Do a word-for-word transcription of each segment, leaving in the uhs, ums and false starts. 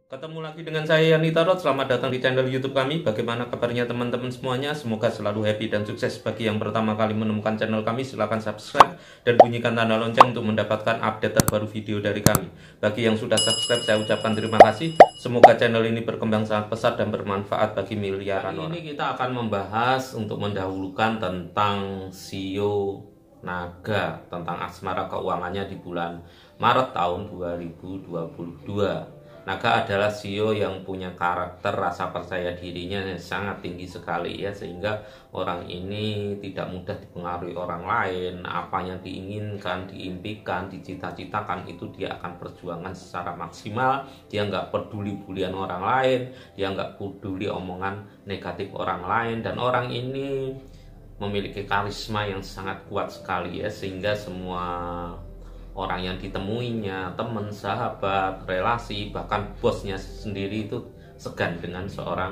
Ketemu lagi dengan saya Yani Tarot. Selamat datang di channel YouTube kami. Bagaimana kabarnya teman-teman semuanya? Semoga selalu happy dan sukses. Bagi yang pertama kali menemukan channel kami, silahkan subscribe dan bunyikan tanda lonceng untuk mendapatkan update terbaru video dari kami. Bagi yang sudah subscribe, saya ucapkan terima kasih. Semoga channel ini berkembang sangat pesat dan bermanfaat bagi miliaran orang. Ini kita akan membahas untuk mendahulukan tentang Shio Naga, tentang asmara keuangannya di bulan Maret tahun dua ribu dua puluh dua. Naga adalah Shio yang punya karakter rasa percaya dirinya yang sangat tinggi sekali ya, sehingga orang ini tidak mudah dipengaruhi orang lain. Apa yang diinginkan, diimpikan, dicita-citakan itu dia akan perjuangkan secara maksimal. Dia nggak peduli bulian orang lain, dia nggak peduli omongan negatif orang lain, dan orang ini memiliki karisma yang sangat kuat sekali ya, sehingga semua orang yang ditemuinya, teman, sahabat, relasi, bahkan bosnya sendiri itu segan dengan seorang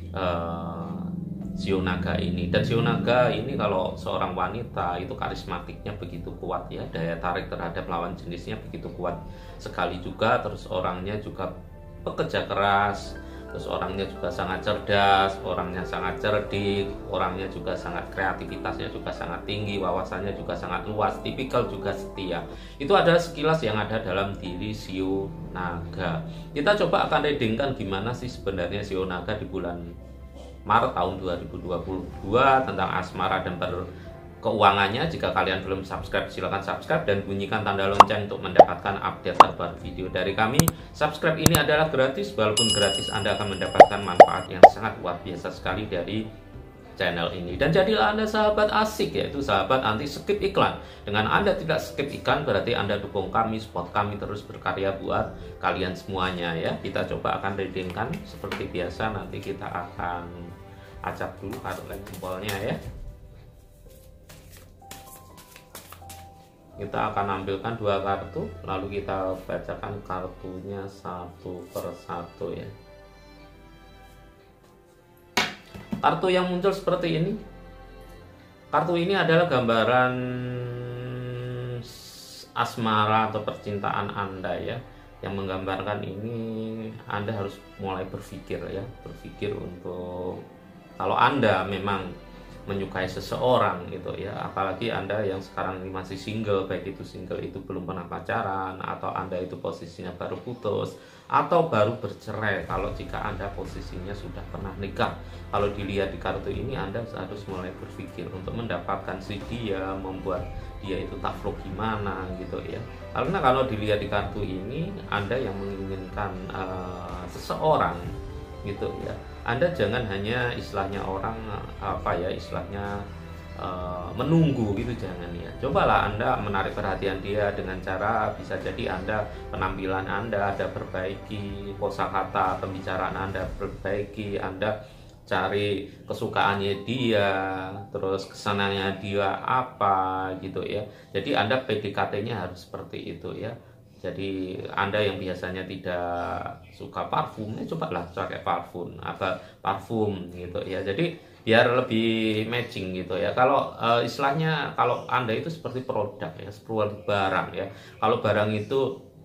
uh, Shio Naga ini. Dan Shio Naga ini kalau seorang wanita itu karismatiknya begitu kuat ya, daya tarik terhadap lawan jenisnya begitu kuat sekali juga. Terus orangnya juga pekerja keras, terus orangnya juga sangat cerdas, orangnya sangat cerdik, orangnya juga sangat kreativitasnya juga sangat tinggi, wawasannya juga sangat luas, tipikal juga setia. Itu adalah sekilas yang ada dalam diri Shio Naga. Kita coba akan readingkan gimana sih sebenarnya Shio Naga di bulan Maret tahun dua ribu dua puluh dua tentang asmara dan per keuangannya. Jika kalian belum subscribe, silahkan subscribe dan bunyikan tanda lonceng untuk mendapatkan update terbaru video dari kami. Subscribe ini adalah gratis, walaupun gratis Anda akan mendapatkan manfaat yang sangat luar biasa sekali dari channel ini. Dan jadilah Anda sahabat asik, yaitu sahabat anti skip iklan. Dengan Anda tidak skip iklan, berarti Anda dukung kami, support kami terus berkarya buat kalian semuanya ya. Kita coba akan readingkan seperti biasa. Nanti kita akan acak dulu kartu jempolnya ya. Kita akan ambilkan dua kartu, lalu kita bacakan kartunya satu persatu ya. Kartu yang muncul seperti ini. Kartu ini adalah gambaran asmara atau percintaan Anda ya. Yang menggambarkan ini Anda harus mulai berpikir ya, berpikir untuk kalau Anda memang menyukai seseorang gitu ya, apalagi Anda yang sekarang ini masih single, baik itu single itu belum pernah pacaran, atau Anda itu posisinya baru putus, atau baru bercerai. Kalau jika Anda posisinya sudah pernah nikah, kalau dilihat di kartu ini Anda harus mulai berpikir untuk mendapatkan si dia, membuat dia itu takluk gimana gitu ya. Karena kalau dilihat di kartu ini Anda yang menginginkan uh, seseorang gitu ya, Anda jangan hanya istilahnya orang apa ya istilahnya uh, menunggu gitu, jangan ya. Cobalah Anda menarik perhatian dia dengan cara bisa jadi Anda penampilan Anda ada perbaiki, kosakata pembicaraan Anda perbaiki, Anda cari kesukaannya dia, terus kesenangannya dia apa gitu ya. Jadi Anda P D K T-nya harus seperti itu ya. Jadi Anda yang biasanya tidak suka parfum, ya cobalah pakai parfum, apa parfum gitu ya. Jadi biar lebih matching gitu ya. Kalau uh, istilahnya kalau Anda itu seperti produk ya, seperti barang ya. Kalau barang itu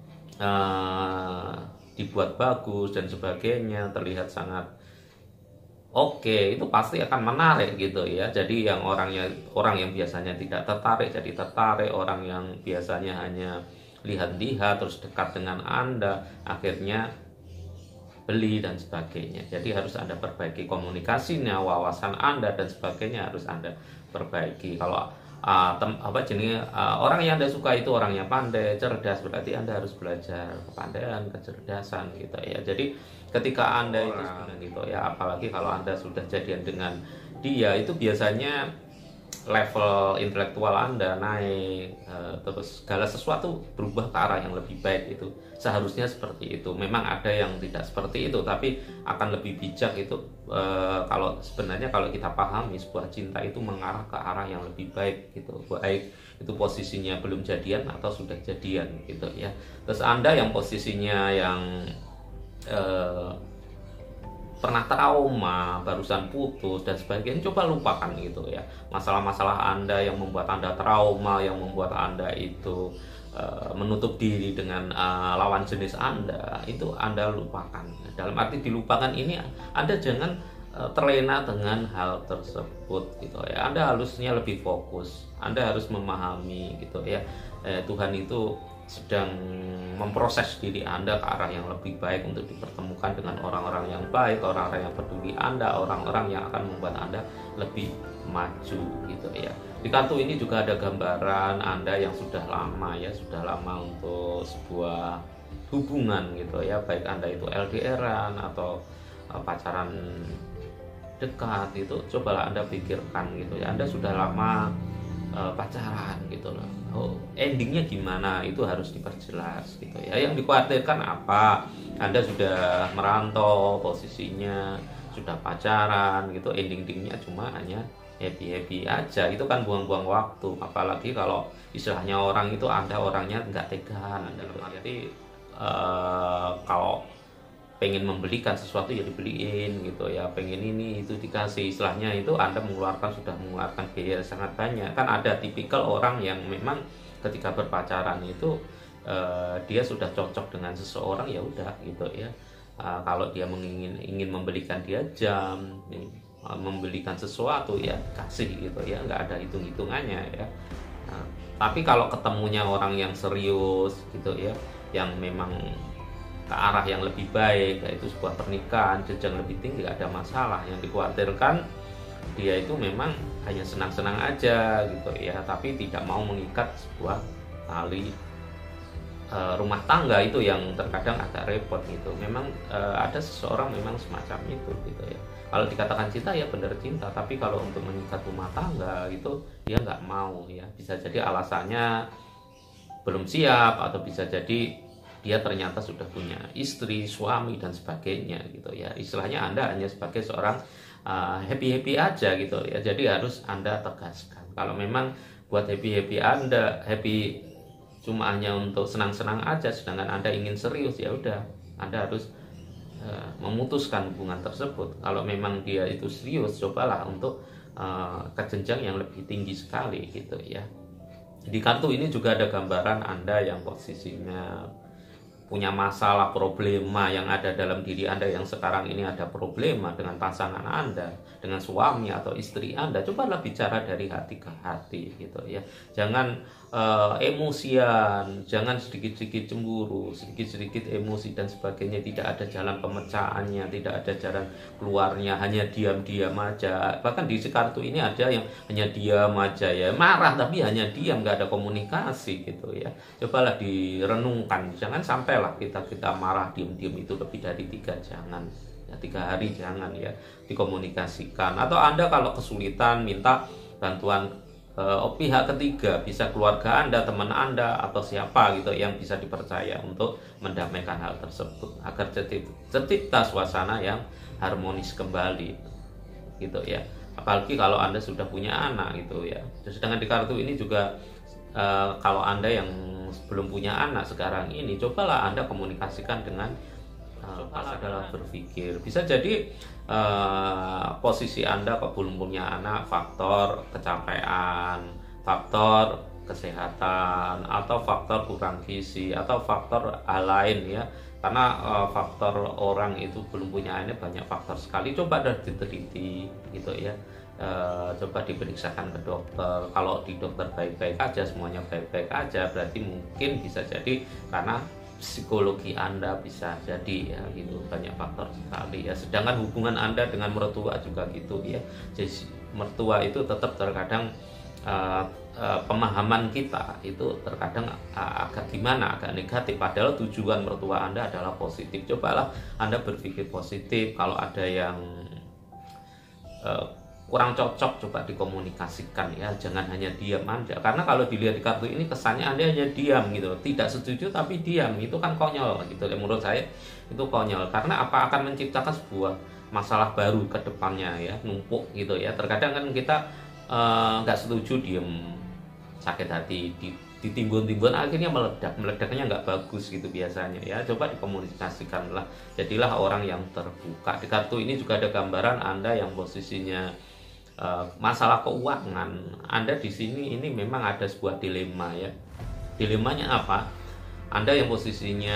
uh, dibuat bagus dan sebagainya, terlihat sangat oke, itu pasti akan menarik gitu ya. Jadi yang orangnya orang yang biasanya tidak tertarik jadi tertarik, orang yang biasanya hanya lihat-lihat terus dekat dengan Anda akhirnya beli dan sebagainya. Jadi harus Anda perbaiki komunikasinya, wawasan Anda dan sebagainya harus Anda perbaiki. Kalau uh, tem, apa jenis uh, orang yang Anda suka itu orangnya pandai, cerdas, berarti Anda harus belajar kepandaian, kecerdasan gitu ya. Jadi ketika Anda itu sebenarnya gitu ya, apalagi kalau Anda sudah jadian dengan dia, itu biasanya level intelektual Anda naik, uh, terus segala sesuatu berubah ke arah yang lebih baik. Itu seharusnya seperti itu. Memang ada yang tidak seperti itu, tapi akan lebih bijak itu uh, kalau sebenarnya kalau kita pahami sebuah cinta itu mengarah ke arah yang lebih baik gitu, baik itu posisinya belum jadian atau sudah jadian gitu ya. Terus Anda yang posisinya yang uh, pernah trauma, barusan putus dan sebagainya, coba lupakan gitu ya. Masalah-masalah Anda yang membuat Anda trauma, yang membuat Anda itu uh, menutup diri dengan uh, lawan jenis Anda, itu Anda lupakan. Dalam arti dilupakan ini, Anda jangan uh, terlena dengan hal tersebut gitu ya. Anda harusnya lebih fokus, Anda harus memahami gitu ya, eh, Tuhan itu sedang memproses diri Anda ke arah yang lebih baik untuk dipertemukan dengan orang-orang yang baik, orang-orang yang peduli Anda, orang-orang yang akan membuat Anda lebih maju gitu ya. Di kartu ini juga ada gambaran Anda yang sudah lama ya, sudah lama untuk sebuah hubungan gitu ya, baik Anda itu L D R-an atau uh, pacaran dekat itu. Cobalah Anda pikirkan gitu ya, Anda sudah lama uh, pacaran gitu loh. Oh, endingnya gimana itu harus diperjelas gitu ya. Yang dikhawatirkan apa? Anda sudah merantau, posisinya sudah pacaran gitu, ending-endingnya cuma hanya happy-happy aja, itu kan buang-buang waktu. Apalagi kalau istilahnya orang itu Anda orangnya nggak tegaan, dalam arti uh, kalau pengen membelikan sesuatu ya dibeliin gitu ya, pengen ini itu dikasih, istilahnya itu Anda mengeluarkan sudah mengeluarkan biaya sangat banyak. Kan ada tipikal orang yang memang ketika berpacaran itu uh, dia sudah cocok dengan seseorang, ya udah gitu ya. Uh, kalau dia mengingin ingin membelikan dia jam, uh, membelikan sesuatu ya kasih gitu ya, nggak ada hitung-hitungannya ya. Nah, tapi kalau ketemunya orang yang serius gitu ya, yang memang ke arah yang lebih baik, yaitu sebuah pernikahan jenjang lebih tinggi, gak ada masalah. Yang dikhawatirkan dia itu memang hanya senang-senang aja gitu ya, tapi tidak mau mengikat sebuah tali e, rumah tangga, itu yang terkadang agak repot gitu. Memang e, ada seseorang memang semacam itu gitu ya. Kalau dikatakan cinta ya benar cinta, tapi kalau untuk mengikat rumah tangga itu dia nggak mau ya. Bisa jadi alasannya belum siap, atau bisa jadi dia ternyata sudah punya istri, suami dan sebagainya gitu ya. Istilahnya Anda hanya sebagai seorang uh, happy-happy aja gitu ya. Jadi harus Anda tegaskan kalau memang buat happy-happy Anda, happy cuma hanya untuk senang-senang aja, sedangkan Anda ingin serius, ya udah Anda harus uh, memutuskan hubungan tersebut. Kalau memang dia itu serius, cobalah untuk uh, ke jenjang yang lebih tinggi sekali gitu ya. Di kartu ini juga ada gambaran Anda yang posisinya punya masalah, problema yang ada dalam diri Anda yang sekarang ini ada problema dengan pasangan Anda, dengan suami atau istri Anda. Cobalah bicara dari hati ke hati gitu ya. Jangan uh, emosian, jangan sedikit-sedikit cemburu, sedikit-sedikit emosi dan sebagainya. Tidak ada jalan pemecahannya, tidak ada jalan keluarnya, hanya diam-diam aja. Bahkan di kartu ini ada yang hanya diam aja ya, marah tapi hanya diam, nggak ada komunikasi gitu ya. Cobalah direnungkan, jangan sampai lah kita kita marah diam-diam itu lebih dari tiga, jangan ya, tiga hari jangan ya, dikomunikasikan. Atau Anda kalau kesulitan minta bantuan eh, pihak ketiga, bisa keluarga Anda, teman Anda atau siapa gitu yang bisa dipercaya untuk mendamaikan hal tersebut agar tercipta suasana yang harmonis kembali gitu ya. Apalagi kalau Anda sudah punya anak gitu ya. Sedangkan di kartu ini juga Uh, kalau Anda yang belum punya anak sekarang ini, cobalah Anda komunikasikan dengan uh, adalah berpikir. Bisa jadi uh, posisi Anda kok belum punya anak, faktor kecapean, faktor kesehatan, atau faktor kurang gizi, atau faktor hal lain ya. Karena uh, faktor orang itu belum punya anak banyak faktor sekali. Coba dah diteliti gitu ya. Uh, coba diperiksakan ke dokter. Kalau di dokter baik-baik aja, semuanya baik-baik aja, berarti mungkin bisa jadi karena psikologi Anda, bisa jadi ya gitu, banyak faktor sekali ya. Sedangkan hubungan Anda dengan mertua juga gitu ya. Jadi mertua itu tetap terkadang uh, uh, pemahaman kita itu terkadang uh, agak gimana, agak negatif, padahal tujuan mertua Anda adalah positif. Cobalah Anda berpikir positif. Kalau ada yang uh, kurang cocok, coba dikomunikasikan ya, jangan hanya diam aja. Karena kalau dilihat di kartu ini kesannya Anda hanya diam gitu, tidak setuju tapi diam, itu kan konyol gitu. Menurut saya itu konyol, karena apa, akan menciptakan sebuah masalah baru ke depannya ya, numpuk gitu ya. Terkadang kan kita nggak uh, setuju, diam, sakit hati, ditimbun-timbun, akhirnya meledak, meledaknya nggak bagus gitu biasanya ya. Coba dikomunikasikanlah, jadilah orang yang terbuka. Di kartu ini juga ada gambaran Anda yang posisinya Uh, masalah keuangan Anda di sini ini memang ada sebuah dilema ya. Dilemanya apa? Anda yang posisinya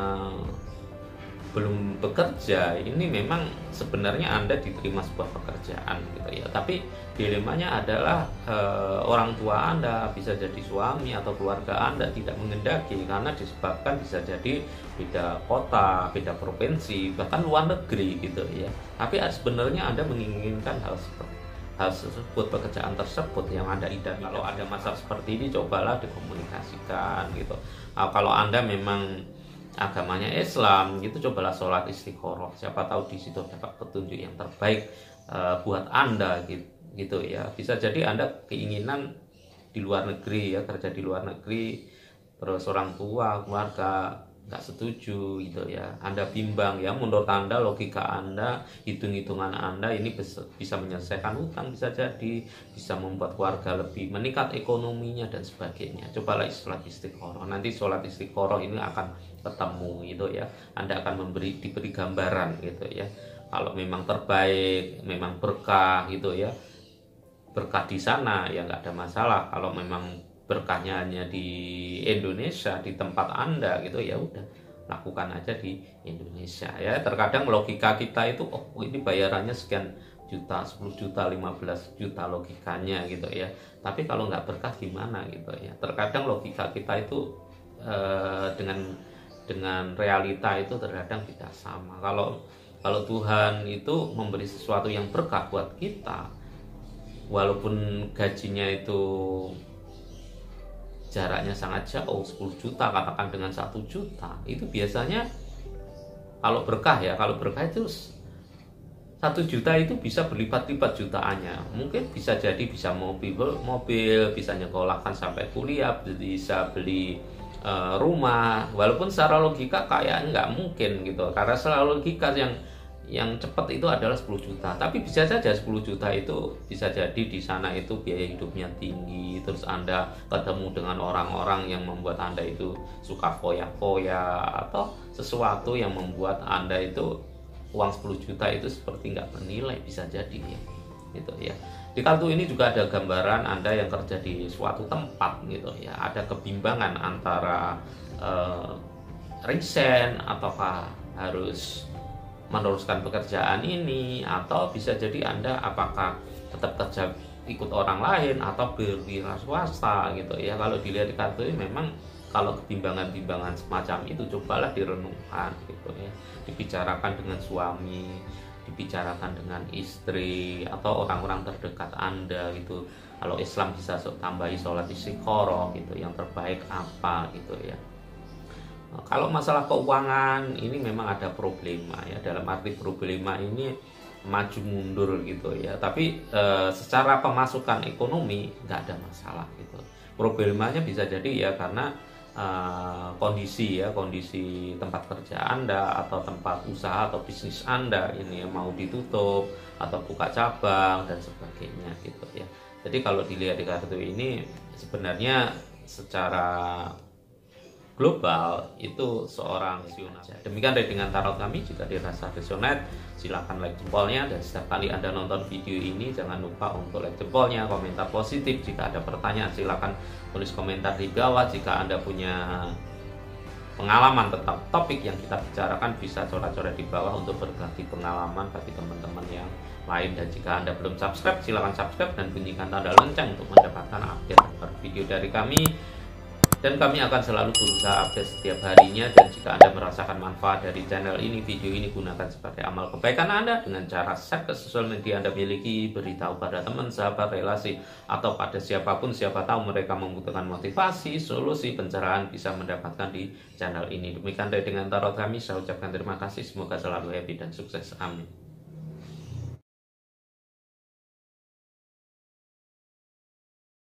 belum bekerja, ini memang sebenarnya Anda diterima sebuah pekerjaan gitu ya. Tapi dilemanya adalah e, orang tua Anda, bisa jadi suami atau keluarga Anda tidak mengendaki karena disebabkan bisa jadi beda kota, beda provinsi, bahkan luar negeri gitu ya. Tapi sebenarnya Anda menginginkan hal seperti hal tersebut, pekerjaan tersebut yang Anda idam. Kalau ada masalah seperti ini, cobalah dikomunikasikan gitu. Nah, kalau Anda memang agamanya Islam gitu, cobalah sholat istiqoroh, siapa tahu di situ dapat petunjuk yang terbaik uh, buat Anda gitu, gitu ya. Bisa jadi Anda keinginan di luar negeri ya, kerja di luar negeri, terus orang tua keluarga nggak setuju gitu ya, Anda bimbang ya, menurut Anda, logika Anda, hitung-hitungan Anda ini bisa, bisa menyelesaikan hutang, bisa jadi bisa membuat keluarga lebih meningkat ekonominya dan sebagainya. Cobalah sholat istiqoroh, nanti sholat istiqoroh ini akan ketemu gitu ya, Anda akan memberi diberi gambaran gitu ya. Kalau memang terbaik, memang berkah gitu ya, berkah di sana ya nggak ada masalah. Kalau memang berkahnya hanya di Indonesia, di tempat Anda gitu ya, udah lakukan aja di Indonesia ya. Terkadang logika kita itu, oh ini bayarannya sekian juta, sepuluh juta, lima belas juta logikanya gitu ya. Tapi kalau nggak berkah gimana gitu ya. Terkadang logika kita itu eh, dengan dengan realita itu terkadang tidak sama. Kalau kalau Tuhan itu memberi sesuatu yang berkah buat kita, walaupun gajinya itu jaraknya sangat jauh, sepuluh juta katakan dengan satu juta, itu biasanya kalau berkah ya, kalau berkah itu satu juta itu bisa berlipat-lipat jutaannya. Mungkin bisa jadi bisa mobil, mobil bisa nyekolahkan sampai kuliah, bisa beli uh, rumah. Walaupun secara logika kayak nggak mungkin gitu, karena secara logika yang yang cepat itu adalah sepuluh juta. Tapi bisa saja sepuluh juta itu bisa jadi di sana itu biaya hidupnya tinggi, terus Anda ketemu dengan orang-orang yang membuat Anda itu suka foya-foya, atau sesuatu yang membuat Anda itu uang sepuluh juta itu seperti nggak bernilai, bisa jadi ya. Gitu ya. Di kartu ini juga ada gambaran Anda yang kerja di suatu tempat gitu ya. Ada kebimbangan antara uh, resign ataukah harus meneruskan pekerjaan ini, atau bisa jadi Anda apakah tetap kerja ikut orang lain atau berwira swasta gitu ya. Kalau dilihat di kartu ini memang kalau kebimbangan-bimbangan semacam itu cobalah direnungkan gitu ya, dibicarakan dengan suami, dibicarakan dengan istri atau orang-orang terdekat Anda gitu. Kalau Islam bisa tambahi sholat istiqoroh gitu, yang terbaik apa gitu ya. Kalau masalah keuangan ini memang ada problema ya, dalam arti problema ini maju mundur gitu ya, tapi e, secara pemasukan ekonomi nggak ada masalah gitu. Problemanya bisa jadi ya karena e, kondisi ya, kondisi tempat kerja Anda atau tempat usaha atau bisnis Anda ini ya, mau ditutup atau buka cabang dan sebagainya gitu ya. Jadi kalau dilihat di kartu ini sebenarnya secara global itu seorang visioner. Demikian ratingan tarot kami. Jika dirasa resonate, silakan like jempolnya, dan setiap kali Anda nonton video ini jangan lupa untuk like jempolnya, komentar positif. Jika ada pertanyaan silakan tulis komentar di bawah. Jika Anda punya pengalaman tentang topik yang kita bicarakan, bisa coret-coret di bawah untuk berbagi pengalaman bagi teman-teman yang lain. Dan jika Anda belum subscribe, silakan subscribe dan bunyikan tanda lonceng untuk mendapatkan update video dari kami. Dan kami akan selalu berusaha update setiap harinya. Dan jika Anda merasakan manfaat dari channel ini, video ini gunakan sebagai amal kebaikan Anda dengan cara share ke sosial media Anda miliki, beritahu pada teman, sahabat, relasi, atau pada siapapun. Siapa tahu mereka membutuhkan motivasi, solusi, pencerahan bisa mendapatkan di channel ini. Demikian dengan tarot kami, saya ucapkan terima kasih. Semoga selalu happy dan sukses. Amin.